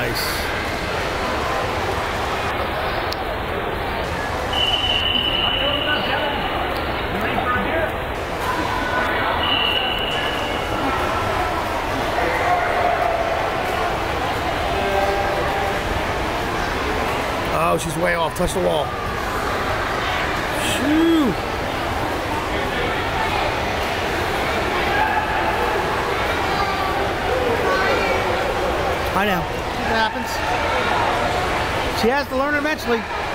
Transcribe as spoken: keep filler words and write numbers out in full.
Nice. Oh, she's way off. Touch the wall. Shoo. I know. It happens. She has to learn eventually.